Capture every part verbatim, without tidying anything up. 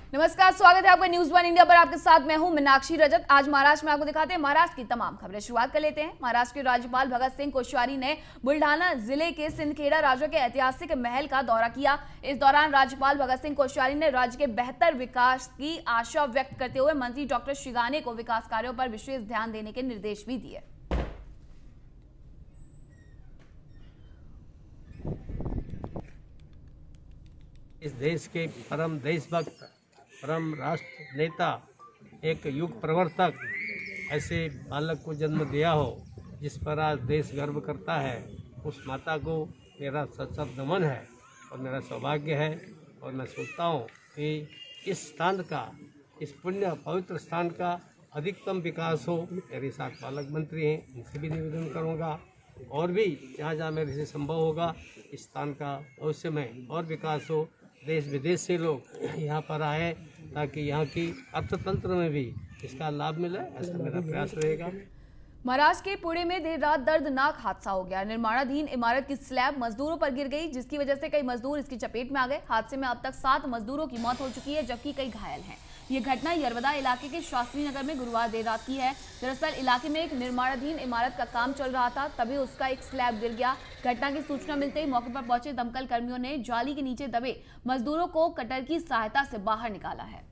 नमस्कार, स्वागत है आपका न्यूज वन इंडिया पर। आपके साथ मैं हूं मीनाक्षी रजत। आज महाराष्ट्र में आपको दिखाते हैं महाराष्ट्र की तमाम खबरें। शुरुआत कर लेते हैं। महाराष्ट्र के राज्यपाल भगत सिंह कोश्यारी ने बुल्ढाना जिले के सिंदखेड़ा राजा के ऐतिहासिक महल का दौरा किया। इस दौरान राज्यपाल भगत सिंह कोश्यारी ने राज्य के बेहतर विकास की आशा व्यक्त करते हुए मंत्री डॉक्टर शिगाने को विकास कार्यों पर विशेष ध्यान देने के निर्देश भी दिए। इस देश के परम देशभक्त, परम राष्ट्र नेता, एक युग प्रवर्तक ऐसे बालक को जन्म दिया हो जिस पर आज देश गर्व करता है, उस माता को मेरा सशक्त नमन है और मेरा सौभाग्य है। और मैं सोचता हूँ कि इस स्थान का, इस पुण्य पवित्र स्थान का अधिकतम विकास हो। मेरे साथ बालक मंत्री हैं, उनसे भी निवेदन करूँगा और भी जहाँ जहाँ मेरे से संभव होगा इस स्थान का भविष्य में और विकास हो। देश विदेश से लोग यहाँ पर आए ताकि यहाँ की अर्थतंत्र में भी इसका लाभ मिले, ऐसा मेरा प्रयास रहेगा। महाराष्ट्र के पुणे में देर रात दर्दनाक हादसा हो गया। निर्माणाधीन इमारत की स्लैब मजदूरों पर गिर गई, जिसकी वजह से कई मजदूर इसकी चपेट में आ गए। हादसे में अब तक सात मजदूरों की मौत हो चुकी है, जबकि कई घायल हैं। ये घटना यरवदा इलाके के शास्त्री नगर में गुरुवार देर रात की है। दरअसल इलाके में एक निर्माणाधीन इमारत का काम चल रहा था, तभी उसका एक स्लैब गिर गया। घटना की सूचना मिलते ही मौके पर पहुंचे दमकल कर्मियों ने जाली के नीचे दबे मजदूरों को कटर की सहायता से बाहर निकाला है।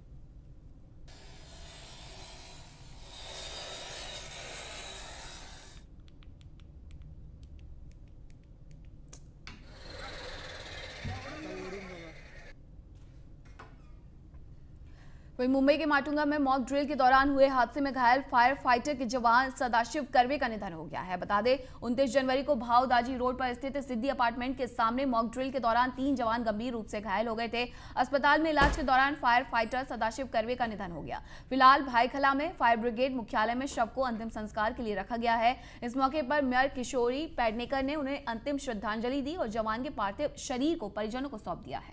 वहीं मुंबई के माटुंगा में मॉक ड्रिल के दौरान हुए हादसे में घायल फायर फाइटर के जवान सदाशिव कर्वे का निधन हो गया है। बता दें, उनतीस जनवरी को भावदाजी रोड पर स्थित सिद्धि अपार्टमेंट के सामने मॉक ड्रिल के दौरान तीन जवान गंभीर रूप से घायल हो गए थे। अस्पताल में इलाज के दौरान फायर फाइटर सदाशिव कर्वे का निधन हो गया। फिलहाल भाईखला में फायर ब्रिगेड मुख्यालय में शव को अंतिम संस्कार के लिए रखा गया है। इस मौके पर मेयर किशोरी पेडनेकर ने उन्हें अंतिम श्रद्धांजलि दी और जवान के पार्थिव शरीर को परिजनों को सौंप दिया है।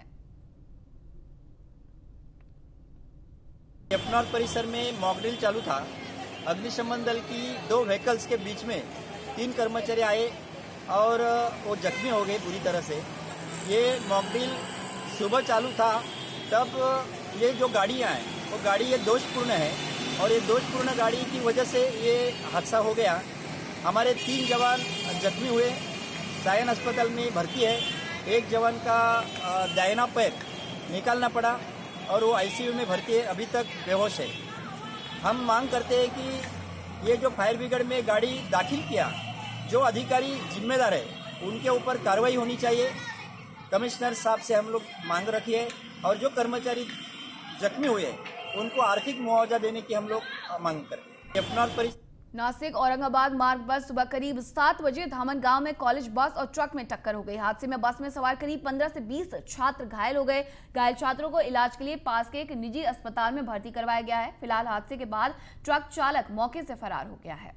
यमुनार परिसर में मॉक ड्रिल चालू था। अग्निशमन दल की दो व्हीकल्स के बीच में तीन कर्मचारी आए और वो जख्मी हो गए पूरी तरह से। ये मॉक ड्रिल सुबह चालू था, तब ये जो गाड़ियाँ हैं वो गाड़ी ये दोषपूर्ण है और ये दोषपूर्ण गाड़ी की वजह से ये हादसा हो गया। हमारे तीन जवान जख्मी हुए, सायन अस्पताल में भर्ती है। एक जवान का दाहिना पैर निकालना पड़ा और वो आईसीयू में भर्ती है, अभी तक बेहोश है। हम मांग करते हैं कि ये जो फायर ब्रिगेड में गाड़ी दाखिल किया, जो अधिकारी जिम्मेदार है उनके ऊपर कार्रवाई होनी चाहिए। कमिश्नर साहब से हम लोग मांग रखी है और जो कर्मचारी जख्मी हुए उनको आर्थिक मुआवजा देने की हम लोग मांग करते हैं। नासिक औरंगाबाद मार्ग पर सुबह करीब सात बजे धामन गांव में कॉलेज बस और ट्रक में टक्कर हो गई। हादसे में बस में सवार करीब पंद्रह से बीस छात्र घायल हो गए। घायल छात्रों को इलाज के लिए पास के एक निजी अस्पताल में भर्ती करवाया गया है। फिलहाल हादसे के बाद ट्रक चालक मौके से फरार हो गया है।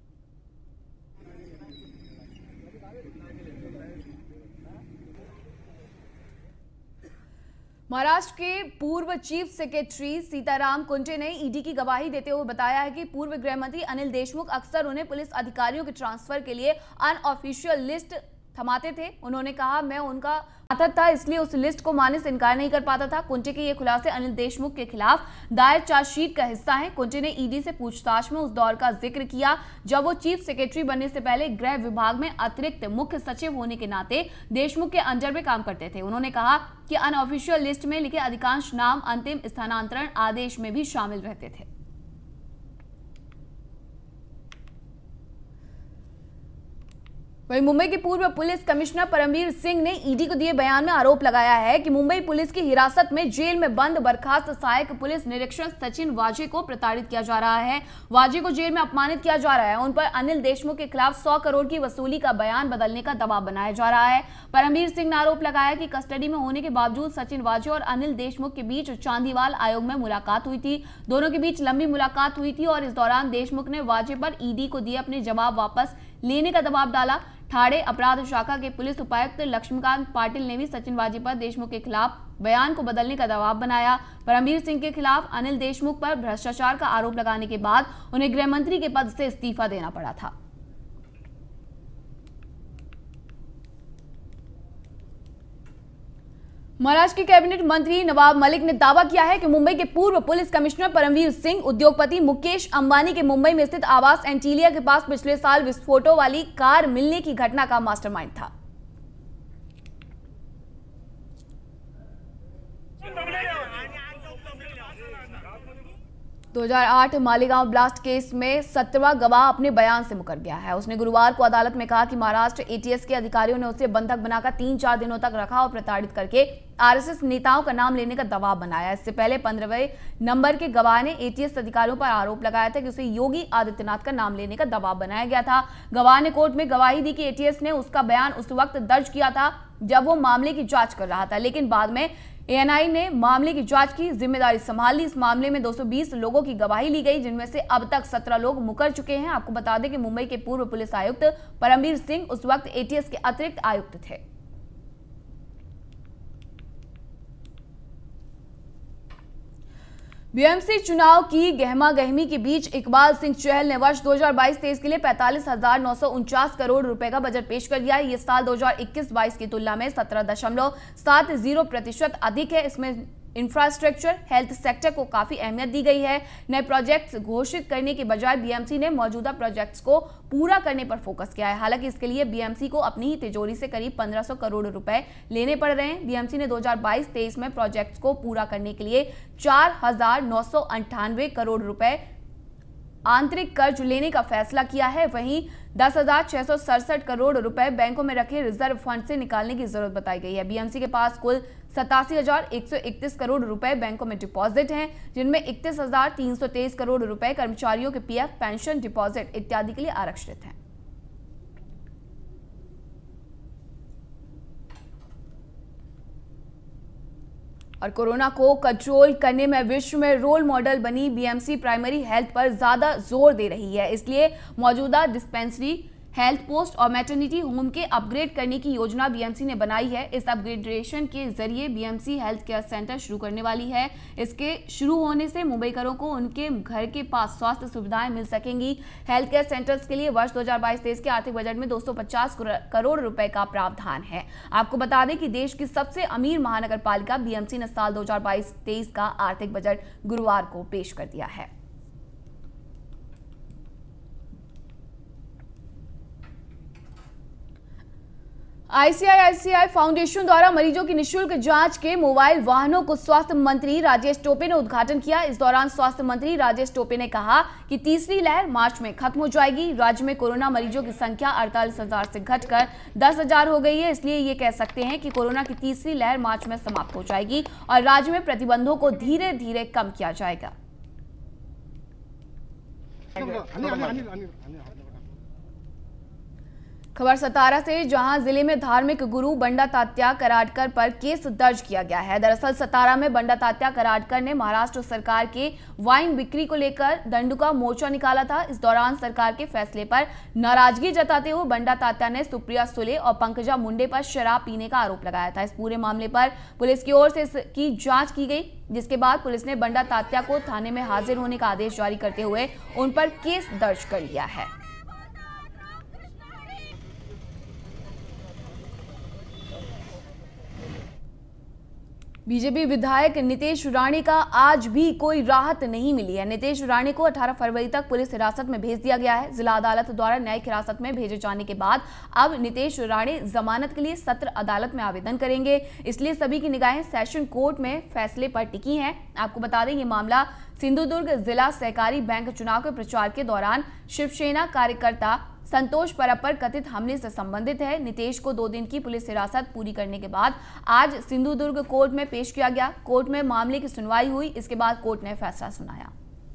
महाराष्ट्र के पूर्व चीफ सेक्रेटरी सीताराम कुंटे ने ईडी की गवाही देते हुए बताया है कि पूर्व गृह मंत्री अनिल देशमुख अक्सर उन्हें पुलिस अधिकारियों के ट्रांसफर के लिए अनऑफिशियल लिस्ट थमाते थे। उन्होंने कहा, मैं उनका आदत था, इसलिए उस लिस्ट को मानने से इनकार नहीं कर पाता था। कुंटे के ये खुलासे अनिल देशमुख के खिलाफ दायर चार्जशीट का हिस्सा हैं। कुंटे ने ईडी से पूछताछ में उस दौर का जिक्र किया जब वो चीफ सेक्रेटरी बनने से पहले गृह विभाग में अतिरिक्त मुख्य सचिव होने के नाते देशमुख के अंडर में काम करते थे। उन्होंने कहा कि अनऑफिशियल लिस्ट में लिखे अधिकांश नाम अंतिम स्थानांतरण आदेश में भी शामिल रहते थे। वहीं मुंबई के पूर्व पुलिस कमिश्नर परमवीर सिंह ने ईडी को दिए बयान में आरोप लगाया है कि मुंबई पुलिस की हिरासत में जेल में बंद बर्खास्त सहायक पुलिस निरीक्षक सचिन वाजे को प्रताड़ित किया जा रहा है। वाजे को जेल में अपमानित किया जा रहा है। उन पर अनिल देशमुख के खिलाफ सौ करोड़ की वसूली का बयान बदलने का दबाव बनाया जा रहा है। परमवीर सिंह ने आरोप लगाया कि कस्टडी में होने के बावजूद सचिन वाजे और अनिल देशमुख के बीच चांदीवाल आयोग में मुलाकात हुई थी। दोनों के बीच लंबी मुलाकात हुई थी और इस दौरान देशमुख ने वाजे पर ईडी को दिए अपने जवाब वापस लेने का दबाव डाला। ठाणे अपराध शाखा के पुलिस उपायुक्त लक्ष्मीकांत पाटिल ने भी सचिन वाजे पर देशमुख के खिलाफ बयान को बदलने का दबाव बनाया। परमवीर सिंह के खिलाफ अनिल देशमुख पर भ्रष्टाचार का आरोप लगाने के बाद उन्हें गृह मंत्री के पद से इस्तीफा देना पड़ा था। महाराष्ट्र के कैबिनेट मंत्री नवाब मलिक ने दावा किया है कि मुंबई के पूर्व पुलिस कमिश्नर परमवीर सिंह उद्योगपति मुकेश अंबानी के मुंबई में स्थित आवास एंटीलिया के पास पिछले साल विस्फोटों वाली कार मिलने की घटना का मास्टरमाइंड था। दो हज़ार आठ मालेगांव ब्लास्ट केस में सत्रहवां गवाह अपने बयान से मुकर गया है। उसने गुरुवार को अदालत में कहा कि महाराष्ट्र एटीएस के अधिकारियों ने उसे बंधक बनाकर तीन चार दिनों तक रखा और प्रताड़ित करके आरएसएस नेताओं का नाम लेने का दबाव बनाया। इससे पहले पंद्रहवें नंबर के गवाह ने एटीएस अधिकारियों पर आरोप लगाया था कि उसे योगी आदित्यनाथ का नाम लेने का दबाव बनाया गया था। गवाह ने कोर्ट में गवाही दी कि एटीएस ने उसका बयान उस वक्त दर्ज किया था जब वो मामले की जांच कर रहा था, लेकिन बाद में एएनआई ने मामले की जांच की जिम्मेदारी संभाल ली। इस मामले में दो सौ बीस लोगों की गवाही ली गई, जिनमें से अब तक सत्रह लोग मुकर चुके हैं। आपको बता दें कि मुंबई के पूर्व पुलिस आयुक्त परमवीर सिंह उस वक्त एटीएस के अतिरिक्त आयुक्त थे। बीएमसी चुनाव की गहमा गहमी के बीच इकबाल सिंह चहल ने वर्ष दो हज़ार बाईस तेईस के लिए पैंतालीस हजार नौ सौ उनचास करोड़ रुपए का बजट पेश कर दिया है। ये साल दो हज़ार इक्कीस बाईस की तुलना में सत्रह दशमलव सात जीरो प्रतिशत अधिक है। इसमें इंफ्रास्ट्रक्चर, हेल्थ सेक्टर को काफी अहमियत दी गई है। नए प्रोजेक्ट्स घोषित करने के बजाय बीएमसी ने मौजूदा प्रोजेक्ट्स को पूरा करने पर फोकस किया है। हालांकि इसके लिए बीएमसी को अपनी ही तिजोरी से करीब पंद्रह सौ करोड़ रुपए लेने पड़ रहे हैं। बीएमसी ने दो हज़ार बाईस तेईस में प्रोजेक्ट्स को पूरा करने के लिए चार हजार नौ सौ अंठानवे करोड़ रुपए आंतरिक कर्ज लेने का फैसला किया है। वहीं दस हजार छह सौ सड़सठ करोड़ रुपए बैंकों में रखे रिजर्व फंड से निकालने की जरूरत बताई गई है। बीएमसी के पास कुल सतासी हजार एक सौ इकतीस करोड़ रुपए बैंकों में डिपॉजिट हैं, जिनमें इकतीस हजार तीन सौ तेईस करोड़ रुपए कर्मचारियों के पीएफ, पेंशन, डिपॉजिट इत्यादि के लिए आरक्षित हैं। और कोरोना को कंट्रोल करने में विश्व में रोल मॉडल बनी बीएमसी प्राइमरी हेल्थ पर ज्यादा जोर दे रही है। इसलिए मौजूदा डिस्पेंसरी, हेल्थ पोस्ट और मैटरनिटी होम के अपग्रेड करने की योजना बीएमसी ने बनाई है। इस अपग्रेडेशन के जरिए बीएमसी हेल्थ केयर सेंटर शुरू करने वाली है। इसके शुरू होने से मुंबईकरों को उनके घर के पास स्वास्थ्य सुविधाएं मिल सकेंगी। हेल्थ केयर सेंटर्स के लिए वर्ष दो हज़ार बाईस तेईस के आर्थिक बजट में दो सौ पचास करोड़ रुपए का प्रावधान है। आपको बता दें कि देश की सबसे अमीर महानगर पालिका बीएमसी ने साल दो हज़ार बाईस तेईस का आर्थिक बजट गुरुवार को पेश कर दिया है। आईसीआईसीआई फाउंडेशन द्वारा मरीजों की निःशुल्क जांच के मोबाइल वाहनों को स्वास्थ्य मंत्री राजेश टोपे ने उद्घाटन किया। इस दौरान स्वास्थ्य मंत्री राजेश टोपे ने कहा कि तीसरी लहर मार्च में खत्म हो जाएगी। राज्य में कोरोना मरीजों की संख्या अड़तालीस हजार से घटकर दस हजार हो गई है। इसलिए ये कह सकते हैं कि कोरोना की तीसरी लहर मार्च में समाप्त हो जाएगी और राज्य में प्रतिबंधों को धीरे धीरे कम किया जाएगा। खबर सतारा से, जहां जिले में धार्मिक गुरु बंडा तात्या कराडकर पर केस दर्ज किया गया है। दरअसल सतारा में बंडा तात्या कराडकर ने महाराष्ट्र सरकार के वाइन बिक्री को लेकर दंडुका मोर्चा निकाला था। इस दौरान सरकार के फैसले पर नाराजगी जताते हुए बंडा तात्या ने सुप्रिया सुले और पंकजा मुंडे पर शराब पीने का आरोप लगाया था। इस पूरे मामले पर पुलिस की ओर से इसकी जांच की गई, जिसके बाद पुलिस ने बंडा तात्या को थाने में हाजिर होने का आदेश जारी करते हुए उन पर केस दर्ज कर लिया है। बीजेपी विधायक नितेश राणे का आज भी कोई राहत नहीं मिली है। नितेश राणे को अठारह फरवरी तक पुलिस हिरासत में भेज दिया गया है। जिला अदालत द्वारा न्यायिक हिरासत में भेजे जाने के बाद अब नितेश राणे जमानत के लिए सत्र अदालत में आवेदन करेंगे। इसलिए सभी की निगाहें सेशन कोर्ट में फैसले पर टिकी हैं। आपको बता दें, ये मामला सिंधुदुर्ग जिला सहकारी बैंक चुनाव के प्रचार के दौरान शिवसेना कार्यकर्ता संतोष परब पर कथित हमले से संबंधित है। नितेश को दो दिन की पुलिस हिरासत पूरी करने के बाद आज सिंधुदुर्ग कोर्ट में पेश किया गया। कोर्ट में मामले की सुनवाई हुई। इसके बाद कोर्ट ने फैसला सुनाया।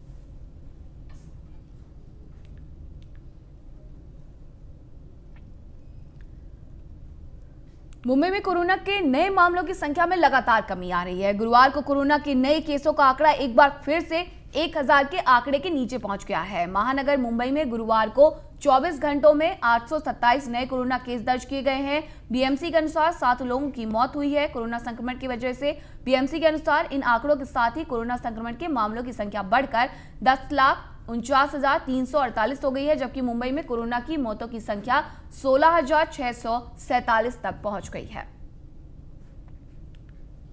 मुंबई में कोरोना के नए मामलों की संख्या में लगातार कमी आ रही है। गुरुवार को कोरोना के नए केसों का आंकड़ा एक बार फिर से एक हजार के आंकड़े के नीचे पहुंच गया है। महानगर मुंबई में गुरुवार को चौबीस घंटों में आठ सौ सत्ताईस नए कोरोना केस दर्ज किए गए हैं। बीएमसी के अनुसार सात लोगों की मौत हुई है कोरोना संक्रमण की वजह से। बीएमसी के अनुसार इन आंकड़ों के साथ ही कोरोना संक्रमण के मामलों की संख्या बढ़कर दस लाख उनचास हजार तीन सौ अड़तालीस हो गई है, जबकि मुंबई में कोरोना की मौतों की संख्या सोलह हजार छह सौ सैतालीस तक पहुंच गई है।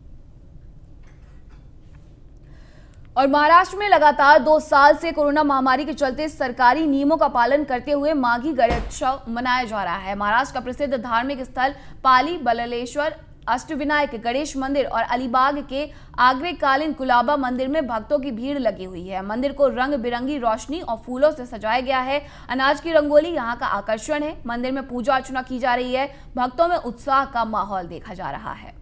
और महाराष्ट्र में लगातार दो साल से कोरोना महामारी के चलते सरकारी नियमों का पालन करते हुए माघी गणेशोत्सव मनाया जा रहा है। महाराष्ट्र का प्रसिद्ध धार्मिक स्थल पाली बल्लेश्वर अष्टविनायक गणेश मंदिर और अलीबाग के आग्नेकालीन कुलाबा मंदिर में भक्तों की भीड़ लगी हुई है। मंदिर को रंग बिरंगी रोशनी और फूलों से सजाया गया है। अनाज की रंगोली यहाँ का आकर्षण है। मंदिर में पूजा अर्चना की जा रही है। भक्तों में उत्साह का माहौल देखा जा रहा है।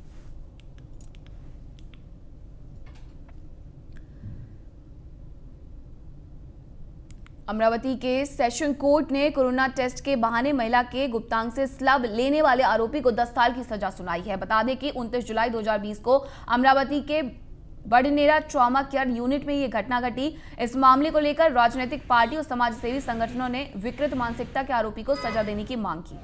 अमरावती के सेशन कोर्ट ने कोरोना टेस्ट के बहाने महिला के गुप्तांग से स्लब लेने वाले आरोपी को दस साल की सजा सुनाई है। बता दें कि उनतीस जुलाई दो हज़ार बीस को अमरावती के बड़नेरा ट्रॉमा केयर यूनिट में ये घटना घटी। इस मामले को लेकर राजनीतिक पार्टी और समाजसेवी संगठनों ने विकृत मानसिकता के आरोपी को सजा देने की मांग की।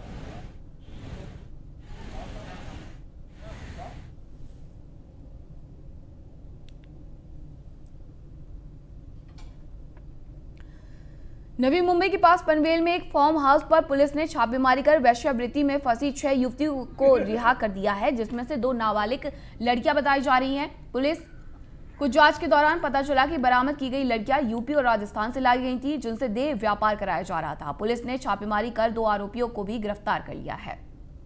नवी मुंबई के पास पनवेल में एक फार्म हाउस पर पुलिस ने छापेमारी कर वेश्यावृत्ति में फंसी छह युवतियों को रिहा कर दिया है, जिसमें से दो नाबालिग लड़कियां बताई जा रही हैं। पुलिस को जांच के दौरान पता चला कि बरामद की गई लड़कियां यूपी और राजस्थान से लाई गई थी, जिनसे देह व्यापार कराया जा रहा था। पुलिस ने छापेमारी कर दो आरोपियों को भी गिरफ्तार कर लिया है।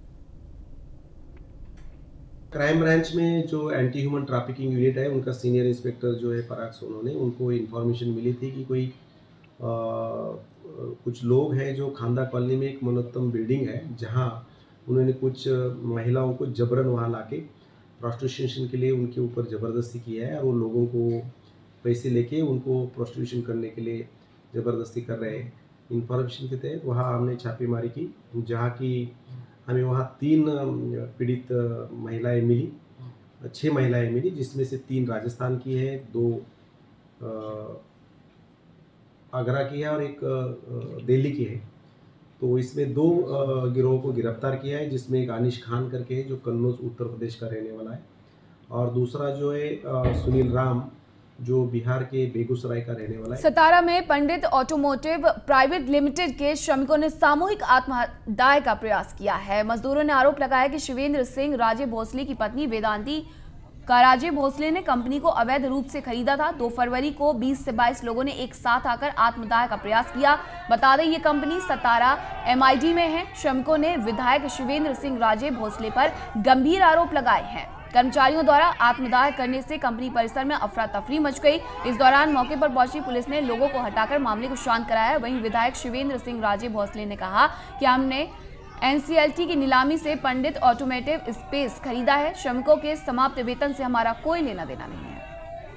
क्राइम ब्रांच में जो एंटी ह्यूमन ट्रैफिकिंग यूनिट है, उनका सीनियर इंस्पेक्टर जो है पराग सोनू ने, उनको इन्फॉर्मेशन मिली थी कि कोई आ, कुछ लोग हैं जो खांदा कॉलोनी में एक मनोत्तम बिल्डिंग है, जहां उन्होंने कुछ महिलाओं को जबरन वहां लाके प्रोस्टिट्यूशन के लिए उनके ऊपर ज़बरदस्ती किया है और वो लोगों को पैसे लेके उनको प्रोस्टिट्यूशन करने के लिए ज़बरदस्ती कर रहे हैं। इन्फॉर्मेशन के तहत वहाँ हमने छापेमारी की, जहाँ की हमें वहाँ तीन पीड़ित महिलाएं मिली, छः महिलाएं मिली, जिसमें से तीन राजस्थान की है, दो आ, आगरा की है और एक दिल्ली की है। तो इसमें दो गिरोह को गिरफ्तार किया है, जिसमें एक अनिश खान करके है जो कन्नौज उत्तर प्रदेश का रहने वाला है, और दूसरा जो है सुनील राम जो बिहार के बेगूसराय का रहने वाला है। सतारा में पंडित ऑटोमोटिव प्राइवेट लिमिटेड के श्रमिकों ने सामूहिक आत्महत्या का प्रयास किया है। मजदूरों ने आरोप लगाया कि शिवेंद्र सिंह राजे भोसले की पत्नी वेदांती काराजे भोसले ने कंपनी को अवैध रूप से खरीदा था। दो फरवरी को बीस से बाईस लोगों ने एक साथ आकर आत्मदाह का प्रयास किया। बता दें ये कंपनी सतारा एमआईडी में है। श्रमिकों ने विधायक शिवेंद्र सिंह राजे भोसले पर गंभीर आरोप लगाए हैं। कर्मचारियों द्वारा आत्मदाह करने से कंपनी परिसर में अफरा तफरी मच गई। इस दौरान मौके पर पहुंची पुलिस ने लोगों को हटाकर मामले को शांत कराया। वहीं विधायक शिवेंद्र सिंह राजे भोसले ने कहा कि हमने एनसीएलटी की नीलामी से पंडित ऑटोमोटिव स्पेस खरीदा है। श्रमिकों के समाप्त वेतन से हमारा कोई लेना देना नहीं है।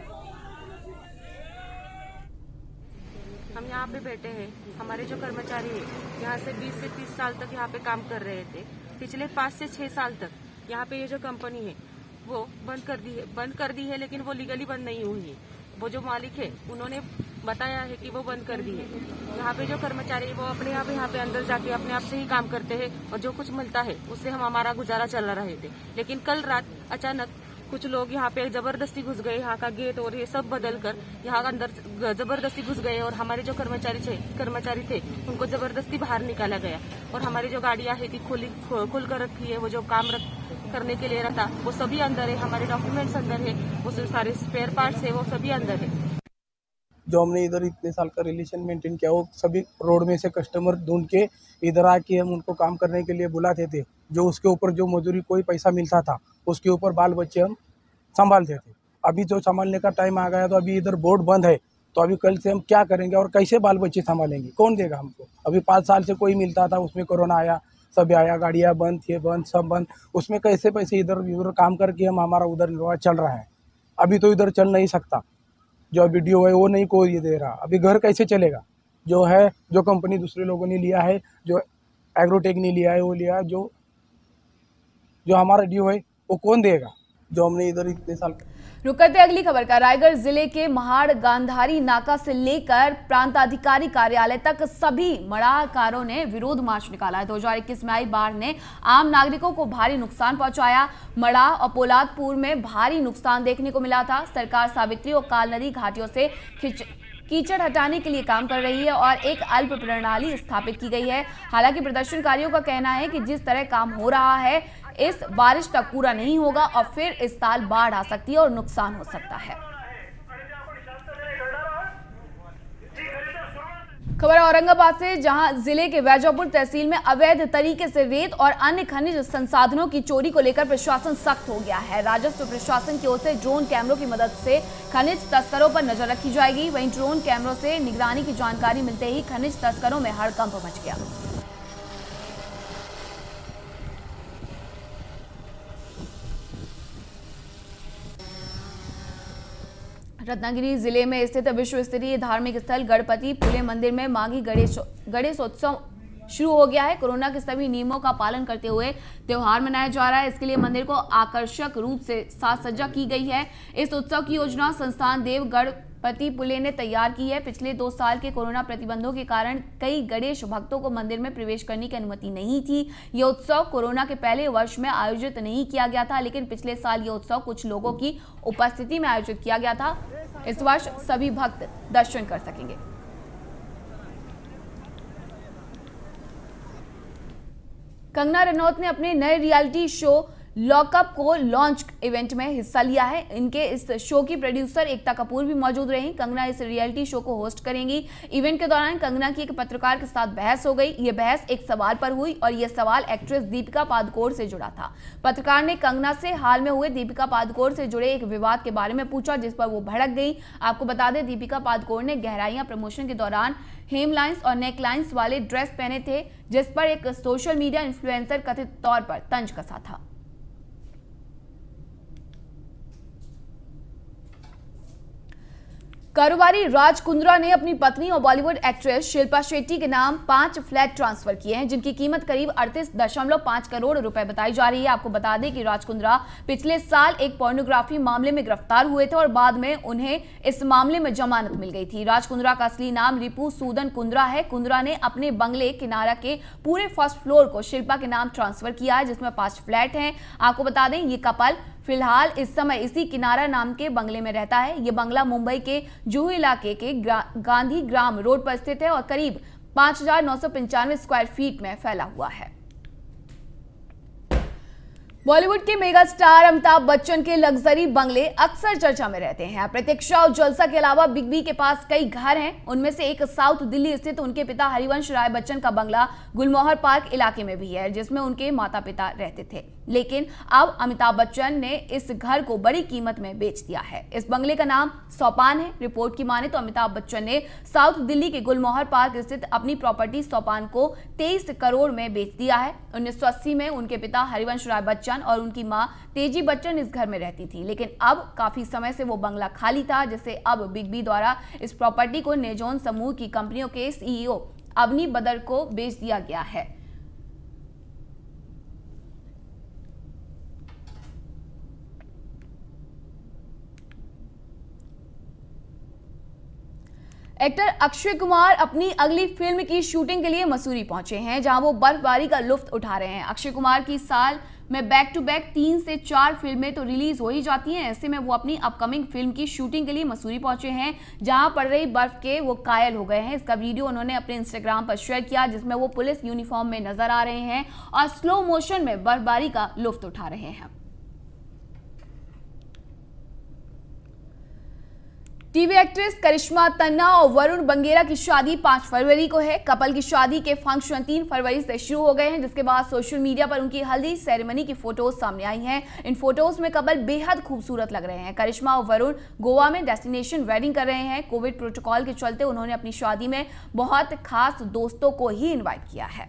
हम यहाँ पे बैठे हैं। हमारे जो कर्मचारी हैं यहाँ से बीस से तीस साल तक यहाँ पे काम कर रहे थे। पिछले पाँच से छह साल तक यहाँ पे ये जो कंपनी है वो बंद कर दी है बंद कर दी है लेकिन वो लीगली बंद नहीं हुई है। वो जो मालिक है उन्होंने बताया है कि वो बंद कर दी है। यहाँ पे जो कर्मचारी है वो अपने आप यहाँ पे अंदर जाके अपने आप से ही काम करते हैं और जो कुछ मिलता है उससे हम हमारा गुजारा चला रहे थे। लेकिन कल रात अचानक कुछ लोग यहाँ पे जबरदस्ती घुस गए, यहाँ का गेट और ये सब बदल कर यहाँ अंदर जबरदस्ती घुस गए और हमारे जो कर्मचारी थे कर्मचारी थे उनको जबरदस्ती बाहर निकाला गया। और हमारी जो गाड़ियाँ है थी खुली खुल कर रखी है, वो जो काम करने के लिए रहता वो सभी अंदर है। हमारे डॉक्यूमेंट्स अंदर है, वो सारे स्पेयर पार्ट्स है वो सभी अंदर है। जो हमने इधर इतने साल का रिलेशन मेंटेन किया, वो सभी रोड में से कस्टमर ढूंढ के इधर आके हम उनको काम करने के लिए बुलाते थे। जो उसके ऊपर जो मजदूरी कोई पैसा मिलता था उसके ऊपर बाल बच्चे हम संभालते थे। अभी जो संभालने का टाइम आ गया तो अभी इधर बोर्ड बंद है, तो अभी कल से हम क्या करेंगे और कैसे बाल बच्चे संभालेंगे, कौन देगा हमको। अभी पाँच साल से कोई मिलता था, उसमें कोरोना आया, सब आया, गाड़ियाँ बंद थी, बंद सब बंद, उसमें कैसे पैसे इधर उधर काम करके हम हमारा उधर निर्वाह चल रहा है। अभी तो इधर चल नहीं सकता, जो वीडियो है वो नहीं कोई दे रहा, अभी घर कैसे चलेगा। जो है जो कंपनी दूसरे लोगों ने लिया है, जो एग्रोटेक ने लिया है वो लिया है, जो जो हमारा ड्यू है वो कौन देगा, जो हमने इधर इतने साल। रुक करते अगली खबर का। रायगढ़ जिले के महाड़ गांधारी नाका से लेकर प्रांताधिकारी कार्यालय तक सभी मड़ाहकारों ने विरोध मार्च निकाला है। दो हजार इक्कीस में आई बाढ़ ने आम नागरिकों को भारी नुकसान पहुंचाया। मड़ाह और पोलादपुर में भारी नुकसान देखने को मिला था। सरकार सावित्री और काल नदी घाटियों से खिंच कीचड़ हटाने के लिए काम कर रही है और एक अल्प प्रणाली स्थापित की गई है। हालांकि प्रदर्शनकारियों का कहना है कि जिस तरह काम हो रहा है इस बारिश तक पूरा नहीं होगा और फिर इस साल बाढ़ आ सकती है और नुकसान हो सकता है। खबर औरंगाबाद से, जहां जिले के वैजापुर तहसील में अवैध तरीके से रेत और अन्य खनिज संसाधनों की चोरी को लेकर प्रशासन सख्त हो गया है। राजस्व प्रशासन की ओर से ड्रोन कैमरों की मदद से खनिज तस्करों पर नजर रखी जाएगी। वहीं ड्रोन कैमरों से निगरानी की जानकारी मिलते ही खनिज तस्करों में हड़कंप मच गया। रत्नागिरी जिले में स्थित विश्व स्तरीय धार्मिक स्थल गणपति पुले मंदिर में माघी गणेश गणेशोत्सव शुरू हो गया है। कोरोना के सभी नियमों का पालन करते हुए त्योहार मनाया जा रहा है। इसके लिए मंदिर को आकर्षक रूप से साज सज्जा की गई है। इस उत्सव की योजना संस्थान देव गणपति पुले ने तैयार की है। पिछले दो साल के कोरोना प्रतिबंधों के कारण कई गणेश भक्तों को मंदिर में प्रवेश करने की अनुमति नहीं थी। यह उत्सव कोरोना के पहले वर्ष में आयोजित नहीं किया गया था, लेकिन पिछले साल यह उत्सव कुछ लोगों की उपस्थिति में आयोजित किया गया था। इस वर्ष सभी भक्त दर्शन कर सकेंगे। कंगना रनौत ने अपने नए रियलिटी शो लॉकअप को लॉन्च इवेंट में हिस्सा लिया है। इनके इस शो की प्रोड्यूसर एकता कपूर भी मौजूद रही। कंगना इस रियलिटी शो को होस्ट करेंगी। इवेंट के दौरान कंगना की एक पत्रकार के साथ बहस हो गई। ये बहस एक सवाल पर हुई और यह सवाल एक्ट्रेस दीपिका पादुकोण से जुड़ा था। पत्रकार ने कंगना से हाल में हुए दीपिका पादुकोण से जुड़े एक विवाद के बारे में पूछा, जिस पर वो भड़क गई। आपको बता दें, दीपिका पादुकोण ने गहराइयां प्रमोशन के दौरान हेमलाइंस और नेकलाइंस वाले ड्रेस पहने थे, जिस पर एक सोशल मीडिया इन्फ्लुएंसर कथित तौर पर तंज कसा था। कारोबारी राज कुंद्रा ने अपनी पत्नी और बॉलीवुड एक्ट्रेस शिल्पा शेट्टी के नाम पांच फ्लैट ट्रांसफर किए हैं, जिनकी कीमत करीब अड़तीस दशमलव पांच करोड़ रुपए बताई जा रही है। आपको बता दें कि राज कुंद्रा पिछले साल एक पोर्नोग्राफी मामले में गिरफ्तार हुए थे और बाद में उन्हें इस मामले में जमानत मिल गई थी। राज कुंद्रा का असली नाम रिपू सूदन कुंद्रा है। कुंद्रा ने अपने बंगले किनारा के पूरे फर्स्ट फ्लोर को शिल्पा के नाम ट्रांसफर किया है, जिसमें पांच फ्लैट हैं। आपको बता दें, ये कपल फिलहाल इस समय इसी किनारा नाम के बंगले में रहता है। यह बंगला मुंबई के जुहू इलाके के गांधी ग्राम रोड पर स्थित है और करीब पांच हजार नौ सौ पंचानवे स्क्वायर फीट में फैला हुआ है। बॉलीवुड के मेगा स्टार अमिताभ बच्चन के लग्जरी बंगले अक्सर चर्चा में रहते हैं। प्रतीक्षा और जलसा के अलावा बिग बी के पास कई घर हैं। उनमें से एक साउथ दिल्ली स्थित उनके पिता हरिवंश राय बच्चन का बंगला गुलमोहर पार्क इलाके में भी है, जिसमें उनके माता पिता रहते थे। लेकिन अब अमिताभ बच्चन ने इस घर को बड़ी कीमत में बेच दिया है। इस बंगले का नाम सोपान है। रिपोर्ट की माने तो अमिताभ बच्चन ने साउथ दिल्ली के गुलमोहर पार्क स्थित अपनी प्रॉपर्टी सोपान को तेईस करोड़ में बेच दिया है। उन्नीस सौ अस्सी में उनके पिता हरिवंश राय बच्चन और उनकी मां तेजी बच्चन इस घर में रहती थी, लेकिन अब काफी समय से वो बंगला खाली था, जिसे अब बिग बी द्वारा इस प्रॉपर्टी को नेजोन समूह की कंपनियों के सीईओ अवनी बदर को बेच दिया गया है। एक्टर अक्षय कुमार अपनी अगली फिल्म की शूटिंग के लिए मसूरी पहुंचे हैं, जहां वो बर्फबारी का लुत्फ उठा रहे हैं। अक्षय कुमार की साल में बैक टू बैक तीन से चार फिल्में तो रिलीज हो ही जाती हैं। ऐसे में वो अपनी अपकमिंग फिल्म की शूटिंग के लिए मसूरी पहुंचे हैं, जहां पड़ रही बर्फ के वो कायल हो गए हैं। इसका वीडियो उन्होंने अपने इंस्टाग्राम पर शेयर किया, जिसमें वो पुलिस यूनिफॉर्म में नजर आ रहे हैं और स्लो मोशन में बर्फबारी का लुत्फ उठा रहे हैं। टीवी एक्ट्रेस करिश्मा तन्ना और वरुण बंगेरा की शादी पांच फरवरी को है। कपल की शादी के फंक्शन तीन फरवरी से शुरू हो गए हैं, जिसके बाद सोशल मीडिया पर उनकी हल्दी सेरेमनी की फोटोज सामने आई हैं। इन फोटोज में कपल बेहद खूबसूरत लग रहे हैं। करिश्मा और वरुण गोवा में डेस्टिनेशन वेडिंग कर रहे हैं। कोविड प्रोटोकॉल के चलते उन्होंने अपनी शादी में बहुत खास दोस्तों को ही इन्वाइट किया है।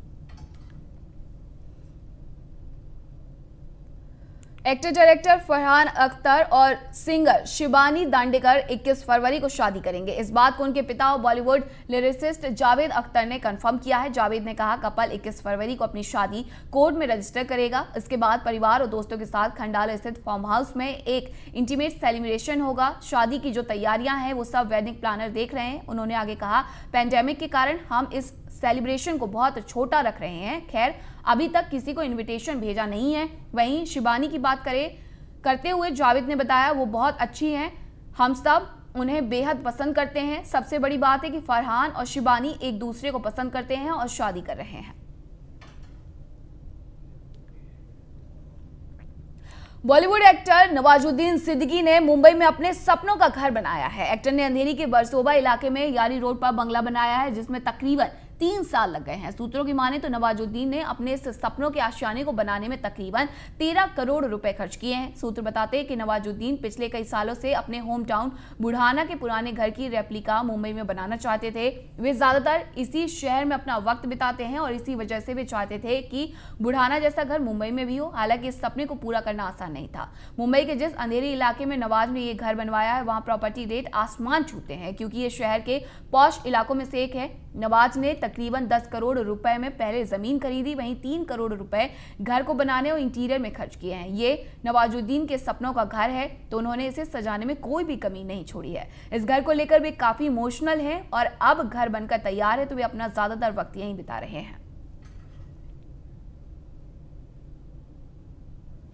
एक्टर डायरेक्टर फरहान अख्तर और सिंगर शिबानी दांडेकर इक्कीस फरवरी को शादी करेंगे। इस बात को उनके पिता और बॉलीवुड लिरिसिस्ट जावेद अख्तर ने कंफर्म किया है। जावेद ने कहा, कपल इक्कीस फरवरी को अपनी शादी कोर्ट में रजिस्टर करेगा। इसके बाद परिवार और दोस्तों के साथ खंडाला स्थित फार्म हाउस में एक इंटीमेट सेलिब्रेशन होगा। शादी की जो तैयारियां हैं वो सब वेडिंग प्लानर देख रहे हैं। उन्होंने आगे कहा, पैंडेमिक के कारण हम इस सेलिब्रेशन को बहुत छोटा रख रहे हैं। खैर, अभी तक किसी को इनविटेशन भेजा नहीं है। वहीं शिबानी की बात करें करते हुए जावेद ने बताया, वो बहुत अच्छी हैं, हम सब उन्हें बेहद पसंद करते हैं। सबसे बड़ी बात है कि फरहान और शिबानी एक दूसरे को पसंद करते हैं और शादी कर रहे हैं। बॉलीवुड एक्टर नवाजुद्दीन सिद्दीकी ने मुंबई में अपने सपनों का घर बनाया है। एक्टर ने अंधेरी के बरसोबा इलाके में यारी रोड पर बंगला बनाया है, जिसमें तकरीबन तीन साल लग गए हैं। सूत्रों की माने तो नवाजुद्दीन ने अपने इस सपनों के आशियाने को बनाने में तकरीबन तेरह करोड़ रुपए खर्च किए हैं। सूत्र बताते हैं कि नवाजुद्दीन पिछले कई सालों से अपने होम टाउन बुढ़ाना के पुराने घर की रेप्लिका मुंबई में बनाना चाहते थे। वे ज्यादातर इसी शहर में अपना वक्त बिताते हैं और इसी वजह से वे चाहते थे कि बुढ़ाना जैसा घर मुंबई में भी हो। हालांकि इस सपने को पूरा करना आसान नहीं था। मुंबई के जिस अंधेरी इलाके में नवाज ने ये घर बनवाया है, वहां प्रॉपर्टी रेट आसमान छूते हैं, क्योंकि ये शहर के पॉश इलाकों में से एक है। नवाज ने तकरीबन दस करोड़ रुपए में पहले जमीन खरीदी, वहीं तीन करोड़ रुपए घर को बनाने और इंटीरियर में खर्च किए हैं। ये नवाजुद्दीन के सपनों का घर है, तो उन्होंने इसे सजाने में कोई भी कमी नहीं छोड़ी है। इस घर को लेकर वे काफी इमोशनल हैं और अब घर बनकर तैयार है तो वे अपना ज्यादातर वक्त यहीं बिता रहे हैं।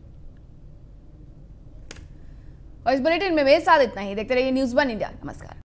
और इस बुलेटिन में मेरे साथ इतना ही। देखते रहिए न्यूज़ वन इंडिया। नमस्कार।